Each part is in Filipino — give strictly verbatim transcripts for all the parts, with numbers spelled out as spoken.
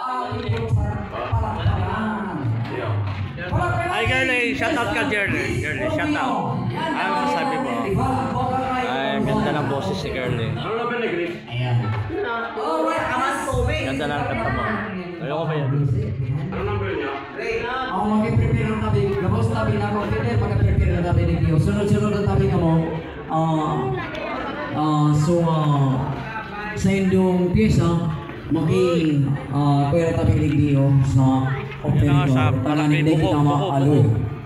Ay, girlie, shout out ka, girlie. Girlie, shout out. Ay, masasabi mo. Ay, ganda ng boses si girlie. Ayan. Ganda ng kanta mo. Ayoko ba yan? Ano number niya? Ako mag-prepare ng tabi. Gabos tabi na ako. Prepare, mag-prepare ng tabi ni Dio. Sunod-sunod ng tabi ka mo. Ah, ah, so, ah, sa inyong pyesa, maging ah, pwera tabi ni Dio sa opening ko. Tangan hindi kita maaloy.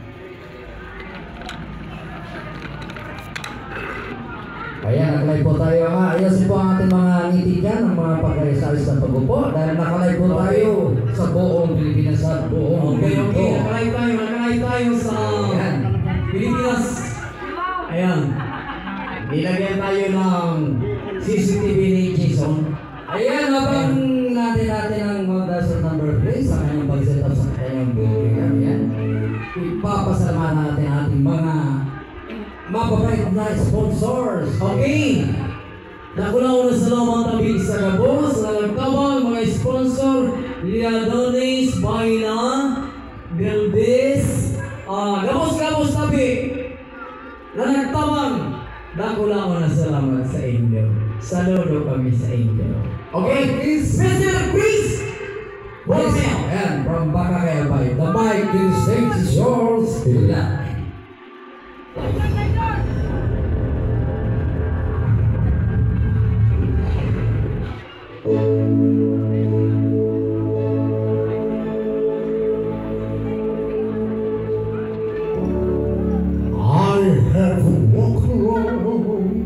Ayan, nakalay po tayo ha. Ayos po ang ating mga ngiti dyan, ang mga pagkarisalis ng pag-upo. Dahil nakalay po tayo sa buong Pilipinas at buong Okay, mundo. okay. Nakalay tayo, nakalay tayo sa Ayan. Pilipinas. Ayan. Nilagyan tayo ng C C T V ni Jason. Ayan, habang natin natin ang model number three sa kanyang pag-set up sa kanyang building. Ayan. Ipapasalamatan natin ating mga mababait na sponsors. Okay. Nakulaw na sa lamang tabi sa Gabos, na nagtabang mga sponsor, Liadones, Baina, Galvez, ah, Gabos, Gabos tabi, na nagtabang. Nakulaw na salamat sa inyo. Saludo kami sa inyo. Okay, please, Mister Chris! Yes, and from Baka kay Albay, the mic is stage is yours. Yeah. I have walked alone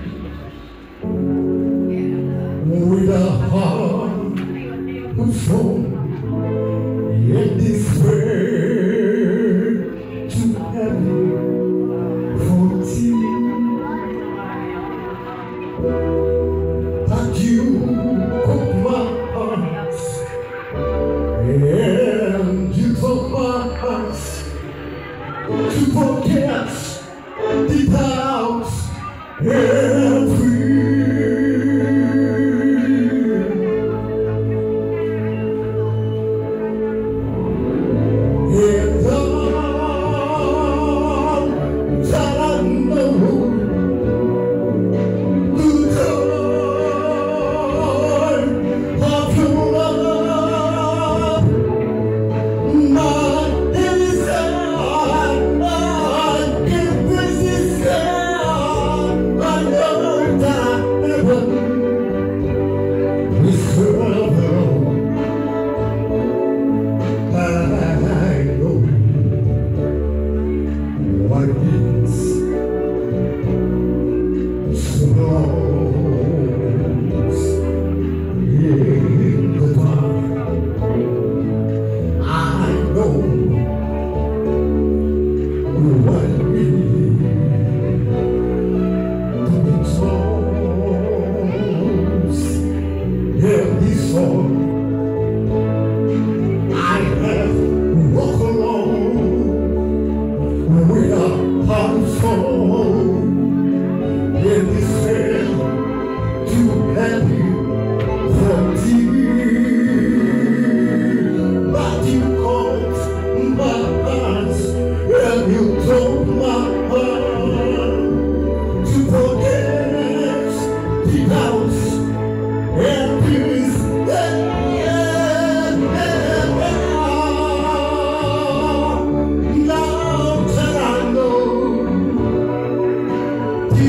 with a heart of stone, yet this way to heaven for tea. That you took my heart and you took my heart to forget the doubts and fear. And all that I know, the time of your love, my inside, I can resist it. I know that heaven is forever. I know what it means. Slows in the dark. I know what it means to be tossed in this song. I have walked alone with a heart of stone in this world too heavy for tears. But you caught my heart and you told my heart to forget the doubts and fears that now that I know the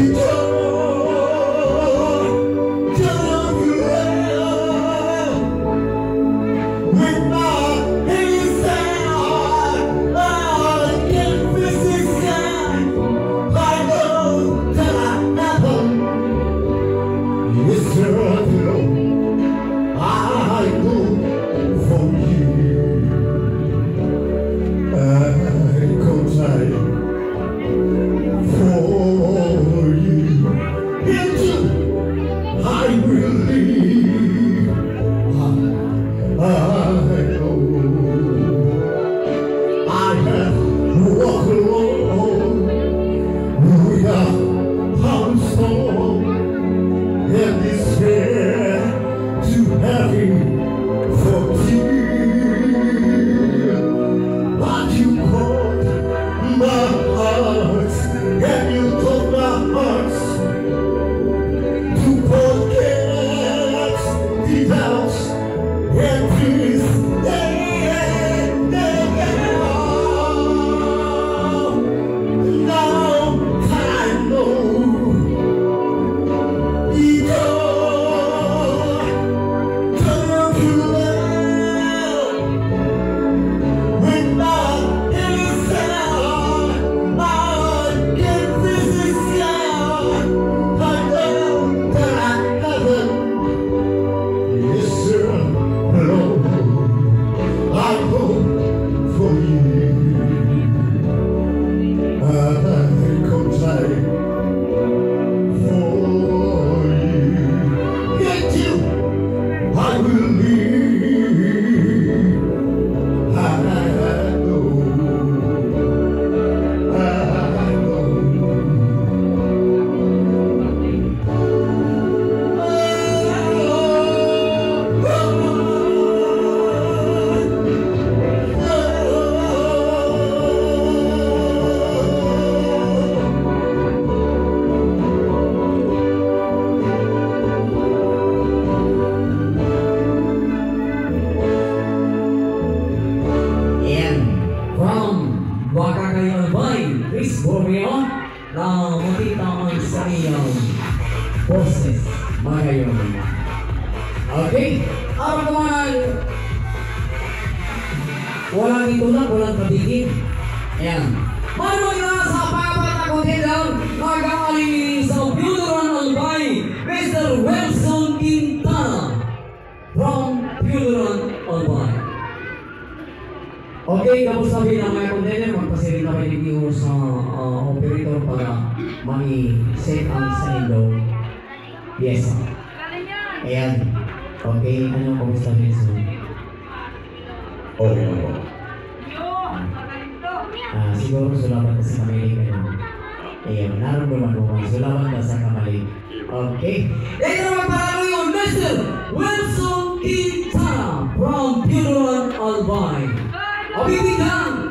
joy, joy of your love, with my inside, I can resist it. I know that I never is alone. I go for you. I go try for you. Into I will leave. I, I know I have walked alone with a heart of stone, and this fear too heavy for you. na makita ang sa iyong boses magayon. Okay? Araw naman, walang itulak, walang kabigin. Ayan. Maraming na sa papat na kontender, nag-aaling sa Funeral Albay, Mister Wilson Quintana from Funeral Albay. Okay, kapos sabi ng mga kontender, magpasirin na kayo dito sa uh, operator para mani-set ang sa inyo. Yes. Ayan. Okay, ano kung sabi sa Okay na po. Ah, siguro sulaman ka sa kamali kayo. Ayan, naramdaman mo kung sulaman ka sa kamali. Okay. Ito naman para yung Mister Wilson Quintana from Funeral Albay. Abibigyan!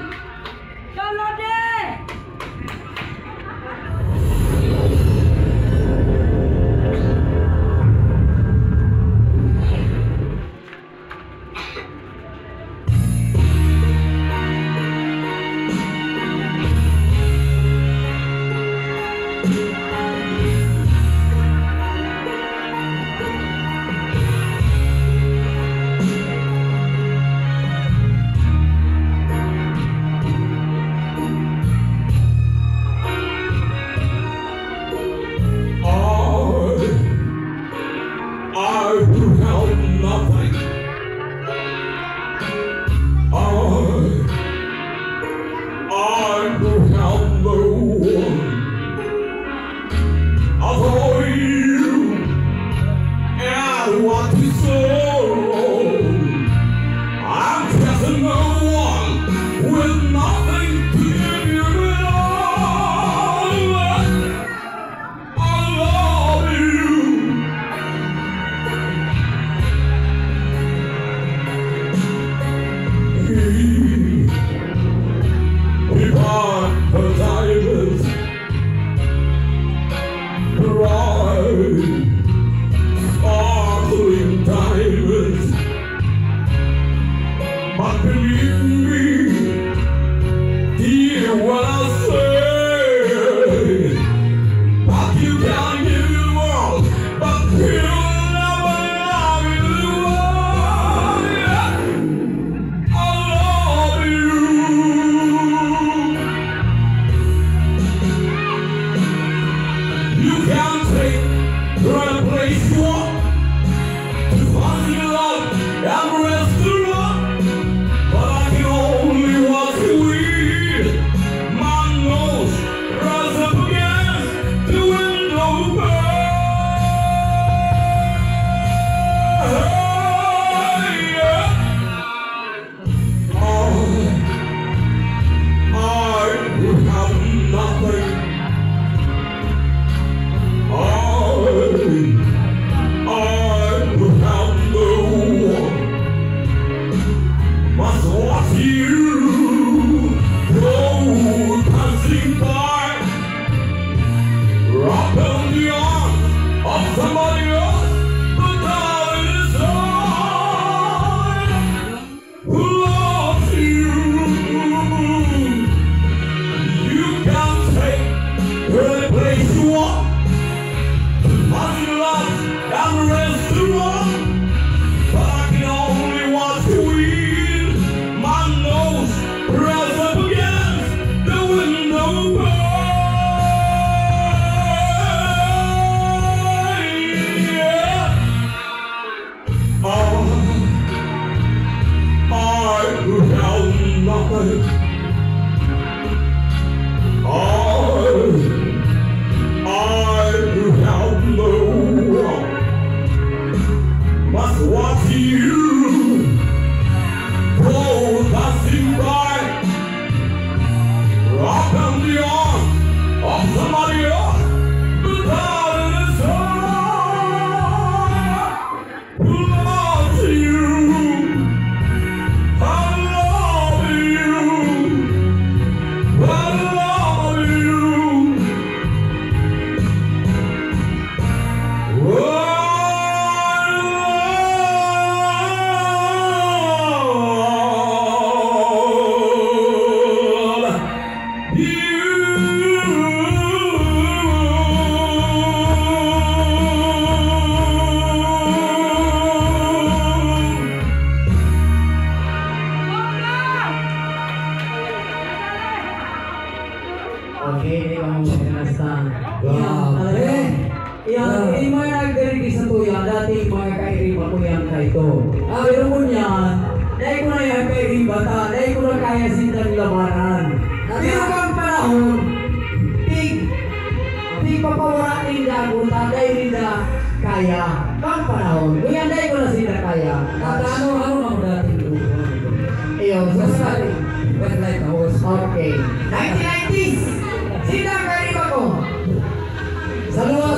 Okay, kamu pinasta. Eh, yang ini mo nagdiri sa tuya, dati mga kairiba ko yan kaito. Ah, pero mo niyan, dahil ko na yan kairiba ta, dahil ko na kaya sindang labanan. Pero kang panahon, pig, pig papawarain na ako, dahil nila kaya. Kang panahon, kaya dahil ko na sila kaya. At ano, ano na mo dati ko? Iyo, sasali. But like I was, okay. nineteen nineties! Sino ang kairiba ko? Sa luwas!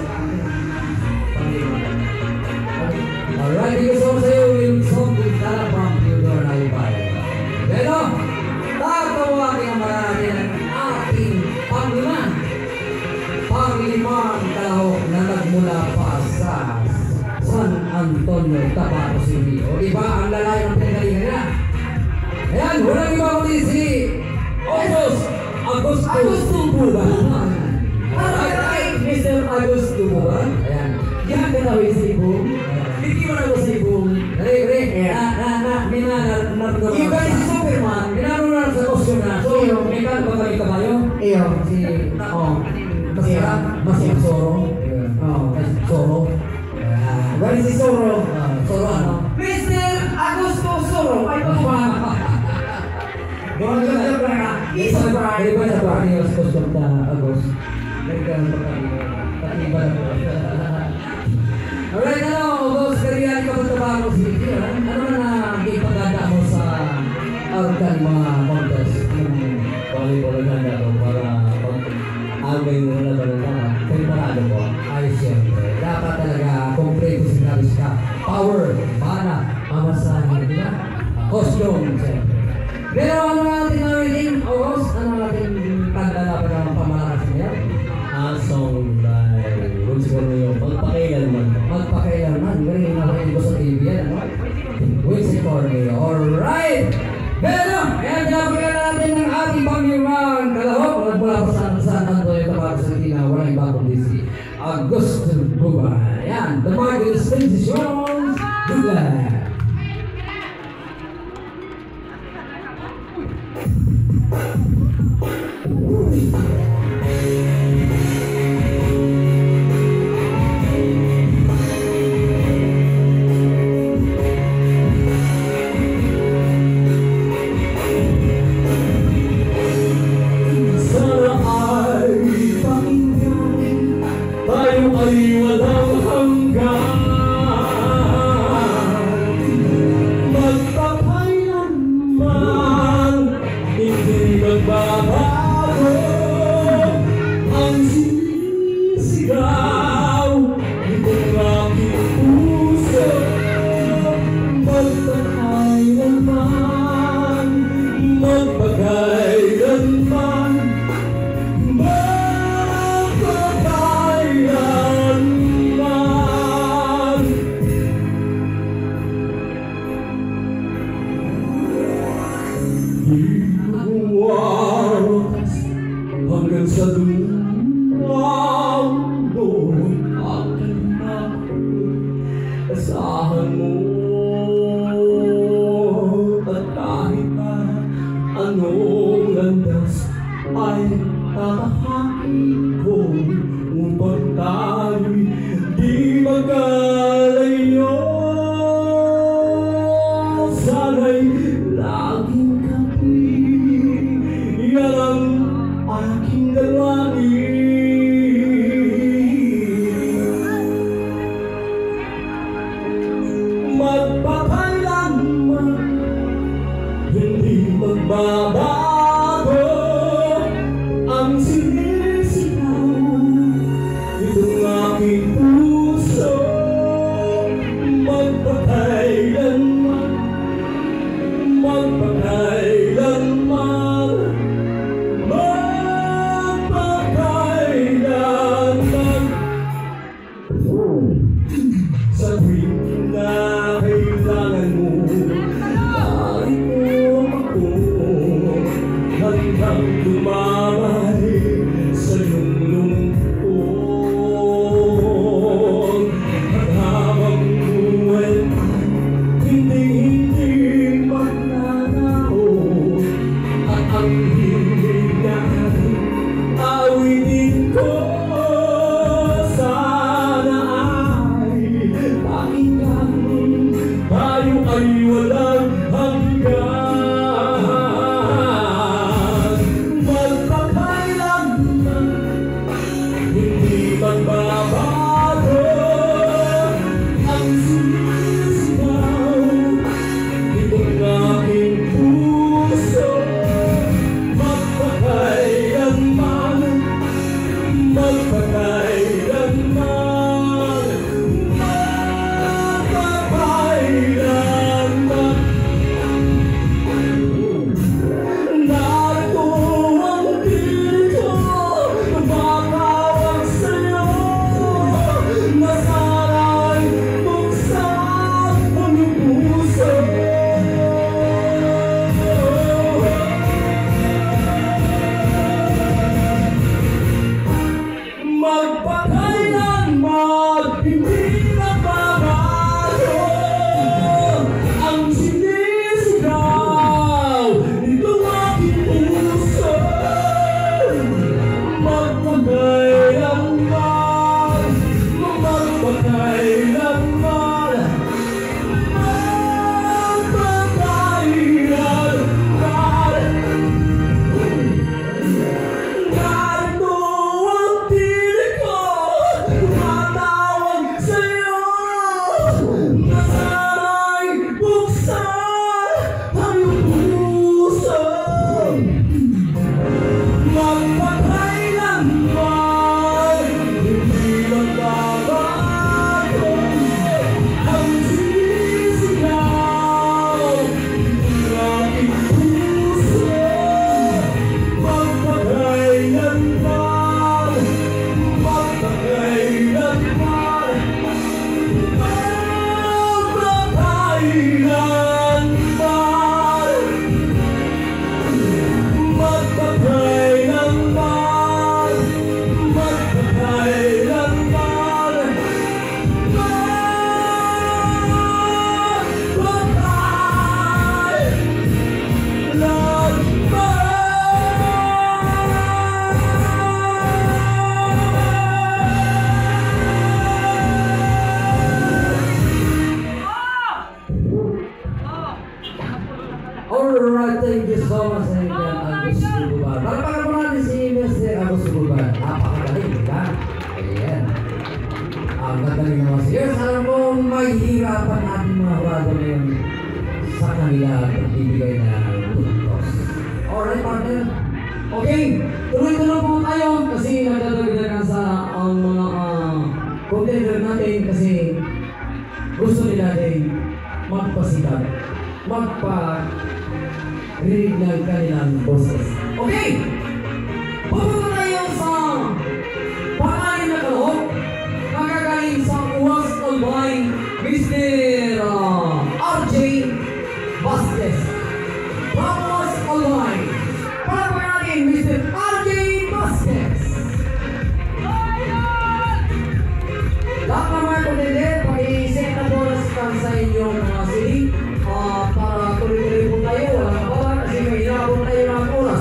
Alright, because all sa'yo will something tala from Theodore na Albay. Pero, tatawagin ang marami ng ating panglima. Panglimang kalahok na nagmula pa sa San Antonio, Tapaco City. O diba, ang lalay ng pinagalingan na? Ayan, walang iba kundi si August Augusto Augusto Buban. Alright, Mister Augusto Buban. Ayan. Yan ka na sa ibong. Hindi mo na ako sa ibong. Dali, dali. Na, na, na, mina, na, na, na. Iba si Superman. Ginano na sa kostyon na. So, may kan ba kami kabayo? Iyo. Si, oh. Masira. Masira Soro. Oh, Soro. Bali si Soro. Soro ano? Mister Augusto Soro. Ay, pagkuhan. Gawin ka na ba? Isa ba? Hindi ba sa bahay yung kostyon na Agos? Nagkaroon pa kami. Patiba na po. Alright, ano? Agos, kariyari ka ba sa Tapaco City? Ano na ipagdada mo sa Arkan mga contest? Volleyball na daw para pag-albay mo na ba ng tama? Preparado mo? Ay, siyempre. Dapat talaga kompleto si Travis ka. Power, mana, mamasahin, di ba? Costume, siyempre. Pero ano natin namin, August? Ano natin tanda na pa ng pamalakas niya? Ah, song like, kung siguro yung magpakailanman. Magpakailanman, galing na kayo sa T V yan, ano? Wincy Corneo, alright! Pero, ayan, napakailan natin ng ating pangyaman kalahok. Nagmula pa sa San Antonio, Tapaco City na walang iba kundi si Augusto Buban. Ayan, the market is Transitions, Douglas. Hanggang sa lumang doon akin na asahan mo. At kahit na anong landas ay tatahakin ko upang tayo'y di magkalayo. Sana'y laging kapi walang hanggan. Magpakailanman hindi magbabago ang sinisigaw nitong aking puso. Magpakailanman, magpakailanman, magpakailanman. Narito ang pilit ko, tumatawag sa'yo, na sana'y buksan ang iyong puso. Magpakailanman hindi magbabago ang sinisigaw nitong aking puso. Magpakailanman, magpakailanman, magpakailanman. Narito ang tinig ko, tumatawag sa'yo, na sana'y buksan ang iyong puso. Magpakailanman hindi magbabago ang sinisigaw ng aking puso. Magpakailanman, magpakailanman, magpakailanman, magpakailanman, magpakailanman, Alright, thank you so much, Kaibigan Agus Gulbar. Palakpakan po natin si Mister Agus Gulbar. Napakagaling, di ba? Ayan. Ang gagaling naman siya. Alam mo, may hirapan natin mga brado ngayon sa kanila pagbibigay na puntos. Alright, partner. Okay, tuloy-tuloy po tayo kasi nagdadagdagan sa ang mga uh, contender natin kasi gusto nila din magpasikap, magpa-rinig ng kanilang boses. Okay! Pupunta tayo sa pangalan na kaloob, magagaling sa Uwas Albay, Mister Uh, R J Vasquez. Uwas Albay. Palakpakan natin, Mister R J Vasquez. Lahat ng mga contender, pag-i-set na bonus sa inyong mga sili uh, para tuloy-tuloy po tayo, walang kababa kasi may hinabot tayo ng oras.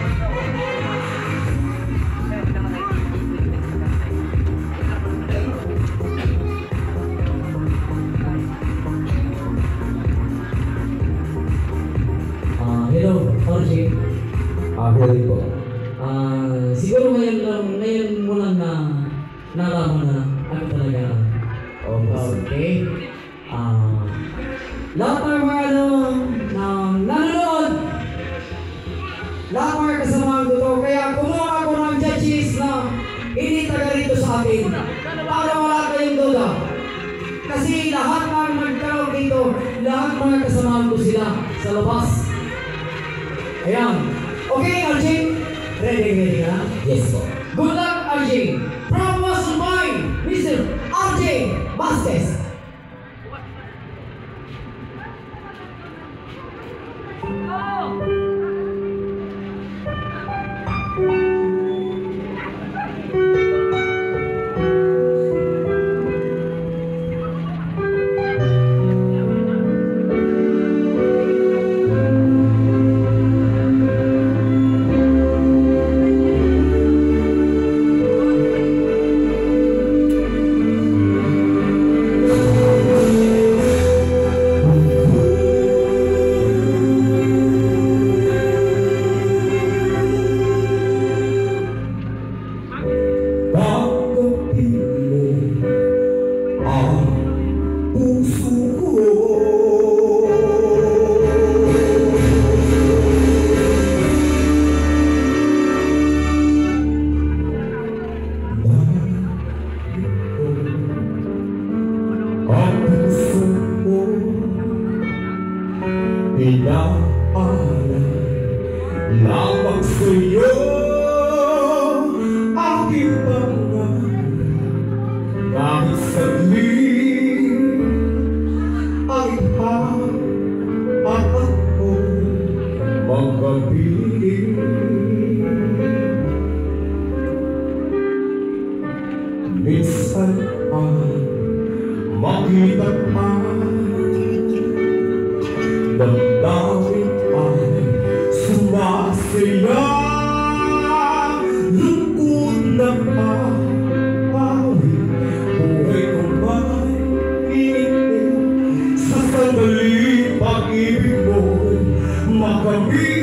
Uh, hello, R J. Ah, pwede po. Uh, siguro ngayon lang, ngayon mo lang na nalaman na ano talaga. Okay. Ah, lahat ng mga ano, ng nanonood, lahat ng mga kasamahan ko to, kaya kumuha ako ng judges na hindi taga rito sa atin para wala kayong duda. Kasi lahat ng nagkaroon dito, lahat ng mga kasamahan ko sila sa labas. Ayan. Okay, R J? Ready, ready na? Yes po. Good luck, R J. From West Albay, Mister R J Vasquez. inaalay lamang sa'yo aking pangarap. Kahit saglit ay ikaw at ako'y magkapiling. Minsan ay makita ka, damdamin ay sumasaya, lungkot na pahawin, buhay ko ba'y initin, sa sandaling pag-ibig mo'y makamit.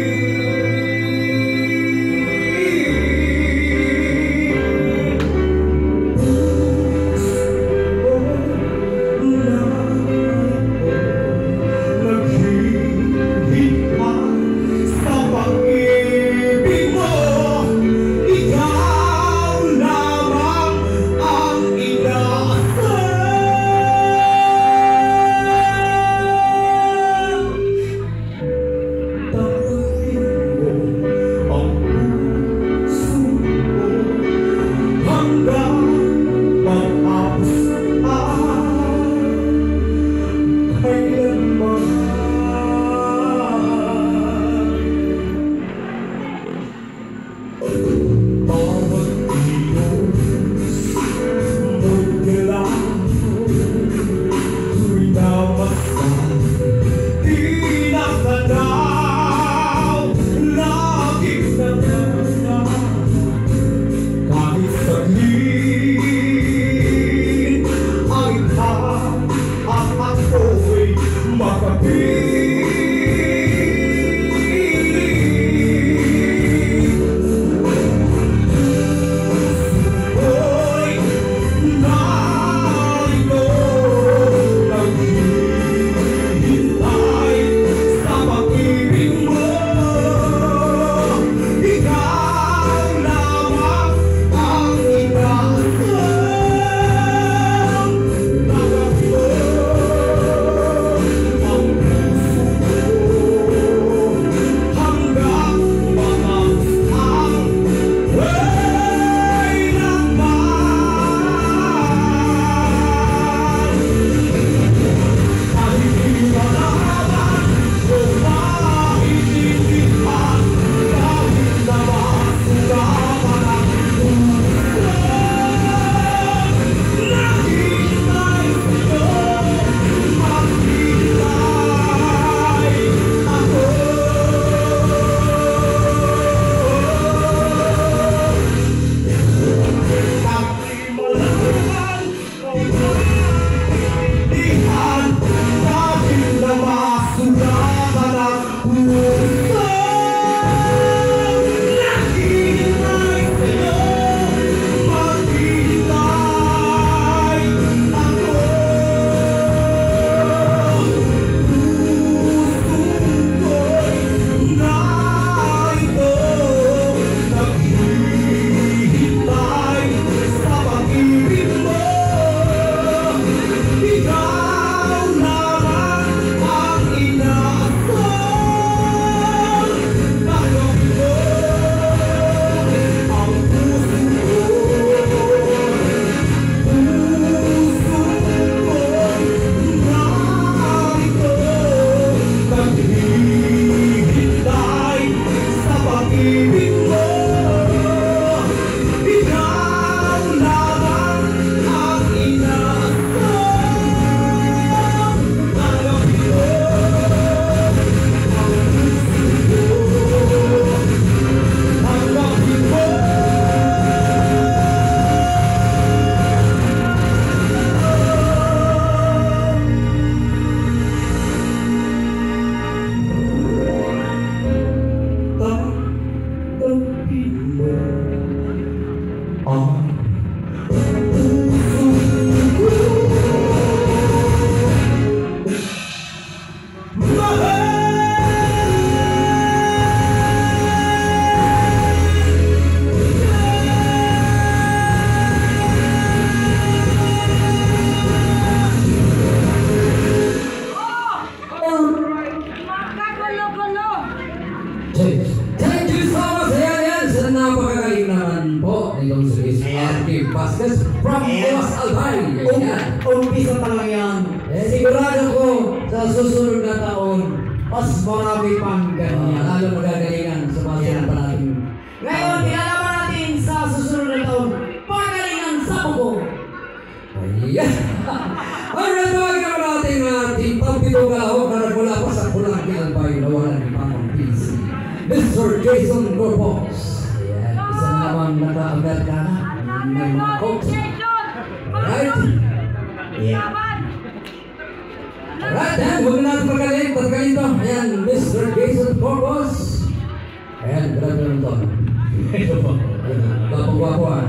Thank you so much. Ayan, ayan. Sa napakagaling naman po. Itong Swiss Arctic Baskets from Boss Albay. Ayan. Umpisa pa lang yan. Eh, sigurado ko sa susunod na taon, mas marami pang ganyan. Lalo magagalingan sa mga sunod pa natin. Ngayon, ilalaman natin sa susunod na taon, pagalingan sa buko. Ayan. Alright, tawagin naman natin ang ating pampitong kalahok na nagmula pa sa Pulang Albay na walang ipamang P C. Mister Jason Corpos. Ayan, isa na naman naka-Amerikana. May mga coach. Alright. Yeah. Alright, ayan, huwag na natin magaling. Pagkain to. Ayan, Mister Jason Corpos. Ayan, grabe naman to. Gwapo-gwapo ah.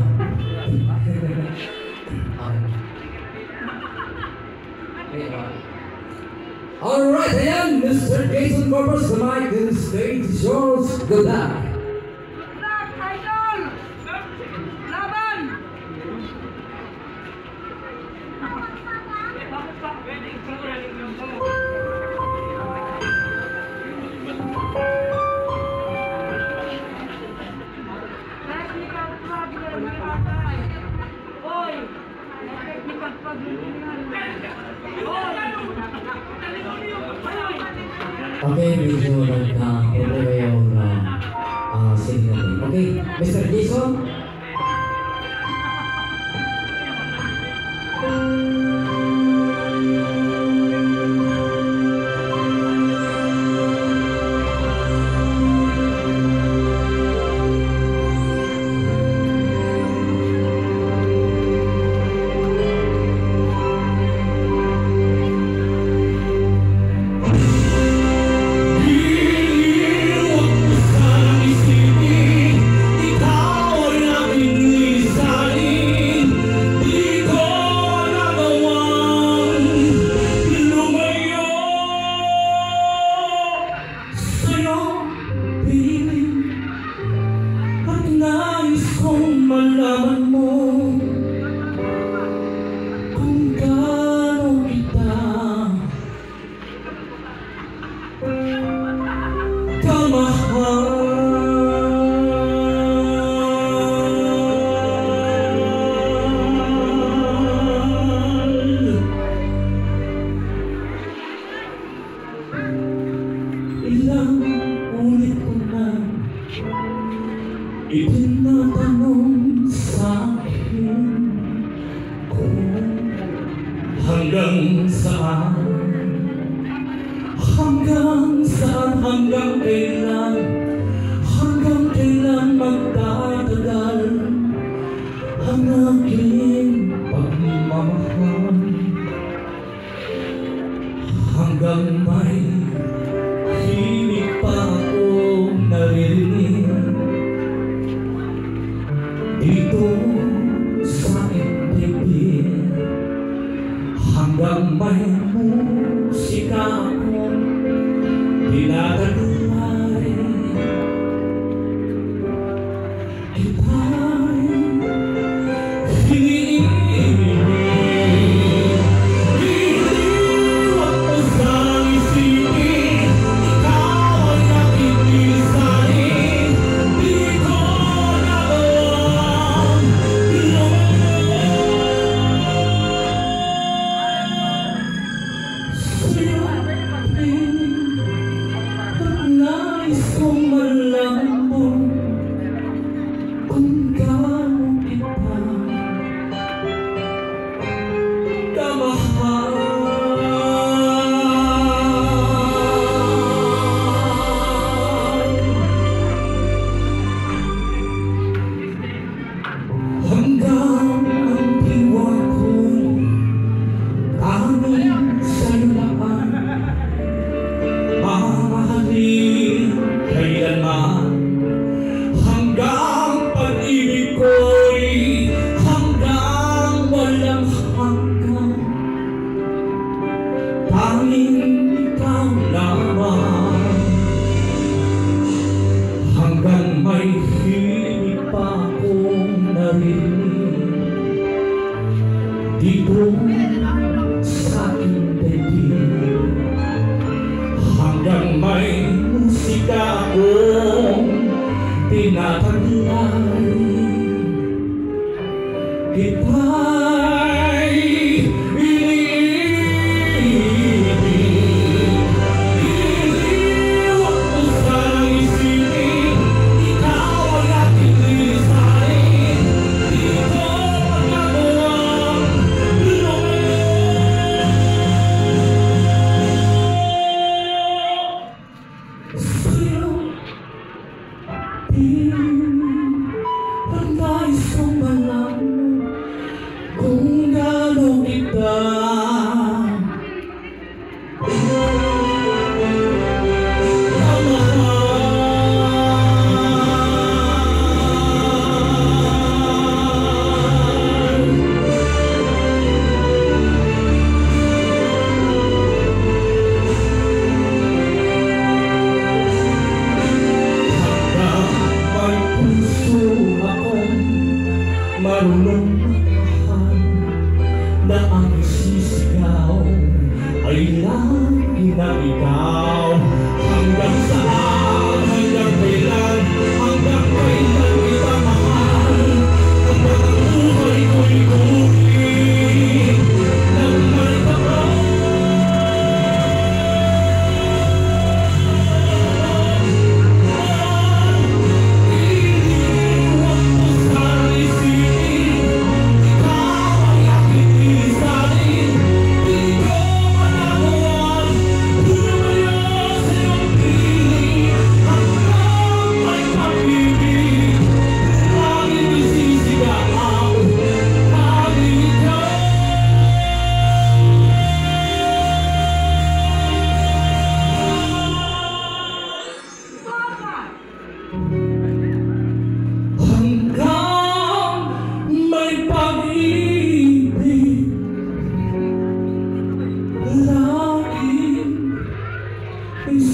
Alright, ayan, Mister Jason Corpus, the mic and stage is yours. Good luck. Idol! Laban! Technical problem, may patay. Oy! Technical problem yan. Oy! Okay, medyo nagka-problema yung uh, signal natin. Okay, Mister Jason. Ilang ulit ko na itinatanong sa akin kung hanggang saan, hanggang saan, hanggang kailan, hanggang kailan magtatagal ang aking pagmamahal, hanggang may himig pa akong naririnig dito sa ibig, hanggang may musika akong dinadalay, kita'y hinihiling. Iniwan ko sa isipin, ikaw ay nakikisahin, di ko nagawang sa'yo, piling, at nais kong malaman mo kung gaano kita kamahal. Hanggang ang diwa ko'y tanging sa'yo lang, mamahalin kailanman, hanggang pag-ibig ko'y hanggang walang hanggan, tanging ikaw lamang, hanggang may hilig pa akong narinig dito sa aking daigdig, hanggang may musika ako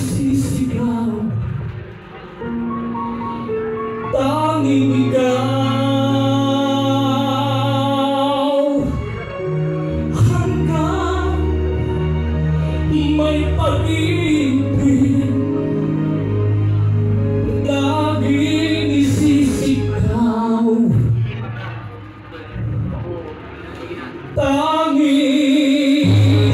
nagsisigaw, tanging ikaw. Hanggang may pag-ibig, laging isisigaw, tanging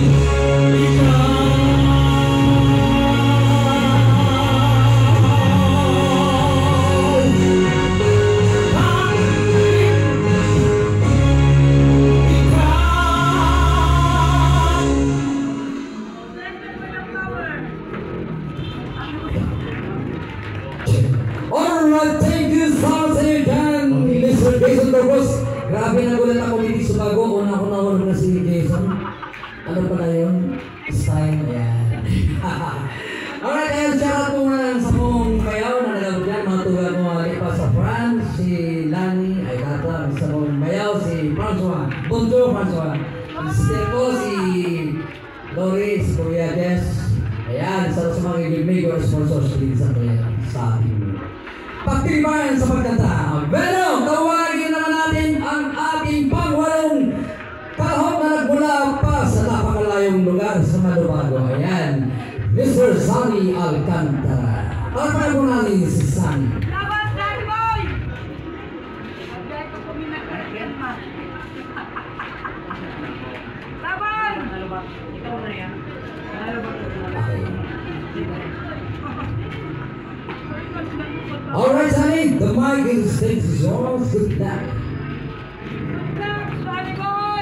Alright, thank you so much again, Mister Jason Dorcos. Grabe nagulat ako dito sa bago. Una ko nahulog na si Jason. Ano pala yun? Style. Ayan. Alright, ayan, shoutout po muna lang sa pong bayaw na nagabot yan. Mga tuga ko mga lipa sa France, si Lani, ay kata, sa pong bayaw, si François. Bonjour, François. Sister ko, si Lori, si Kuya Jess. Ayan, sa sa mga ibig ko sponsors din sa kuya sa ating pagtilipan sa pagkanta. Pero, tawagin naman natin ang ating pangwalong kahok na nagmula pa sa napakalayong lugar sa Malubago. Ayan, Mister Sunny Alcantara. Pagpapagod po natin si Sunny. Laban, Sunny Boy! Huwag ko puminak ka rin, ma. Laban! Ikaw na yan. Okay. Alright, Sunny, the mic is stage is yours. Good luck. Sunny Boy!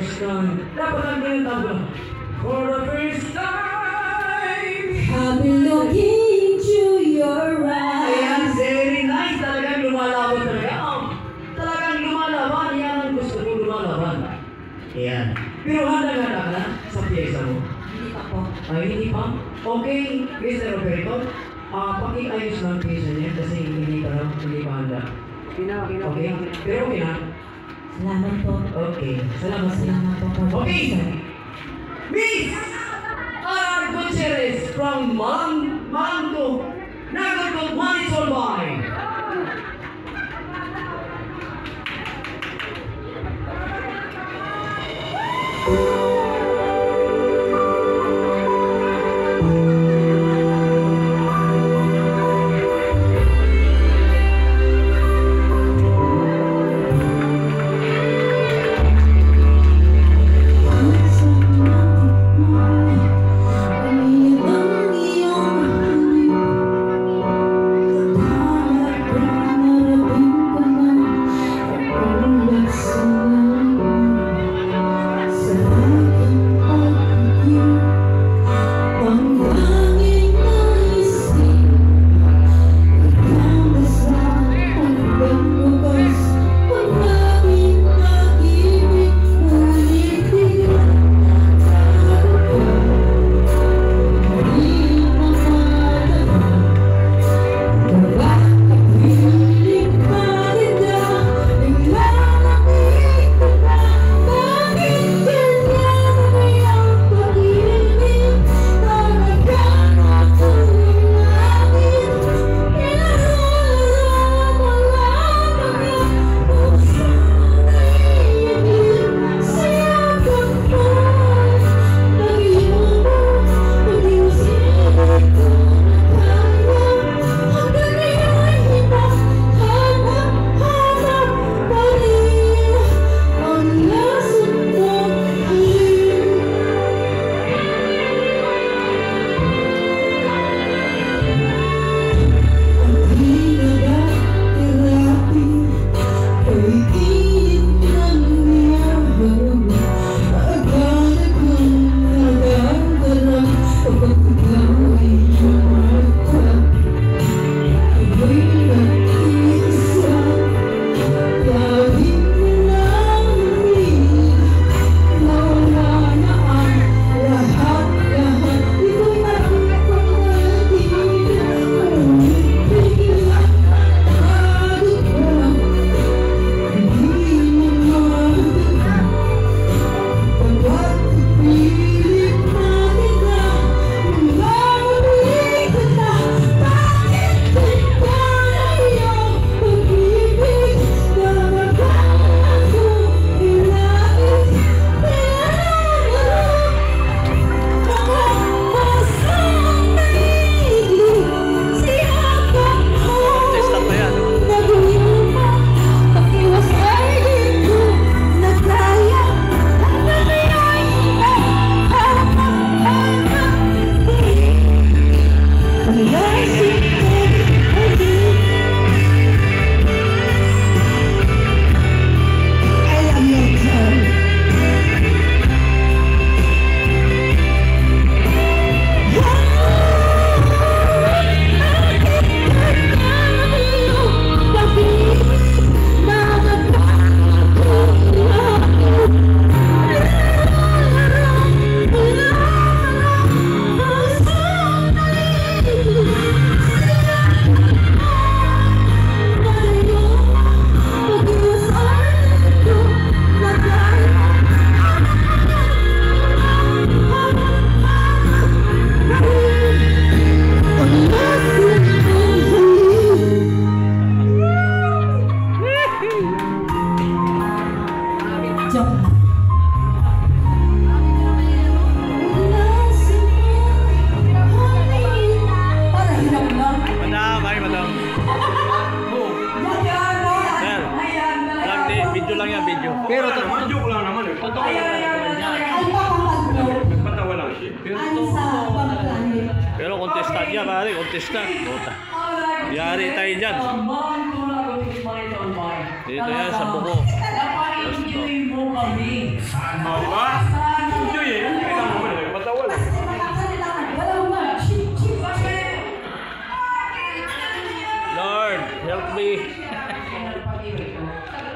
first time. Dapat ang ginatawag ko. For the first time. I've been looking to your eyes. Ayan, very nice. Talagang lumalaban talaga. Oh, talagang lumalaban. Yan ang gusto ko, lumalaban. Ayan. Pero handa-handa ka na sa pyesa mo? Hindi pa po. Ay, hindi pa? Okay, mister Roberto. Ah, paki-ayos ng pyesa niya kasi hindi pa lang, hindi pa handa. Okay, pero okay na? Salamat po. Okay, salamat sa Salamat po. po. Okay, Miss Ana Gutierrez from Mang Manto, Nagatot Manito Albay. Pero kontestan niya, pare, kontestan. Bota. Yari tayo dyan. Dito yan sa buko. Gusto. kami. Oh, di ba? Enjoy eh. Yung kailangan mo eh. Patawal eh. Lord, help me.